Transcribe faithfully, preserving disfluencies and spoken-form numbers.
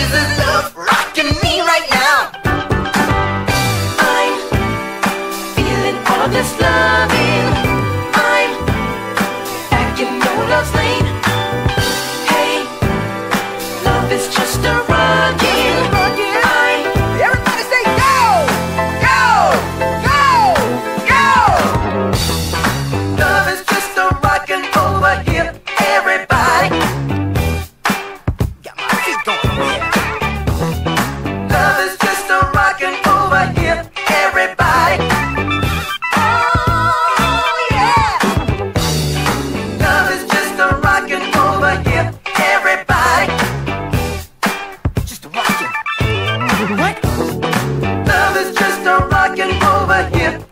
Is this love rocking me right now? I'm feeling all this loving. I'm back in no love's lane. Hey, love is just a rocking. I Everybody say go! Go! Go! Go! Love is just a rockin' over here, everybody. Got my feet going, yeah. Love is just a rockin' over here, everybody. Oh, yeah! Love is just a rockin' over here, everybody. Just a rockin'. What? Love is just a rockin' over here,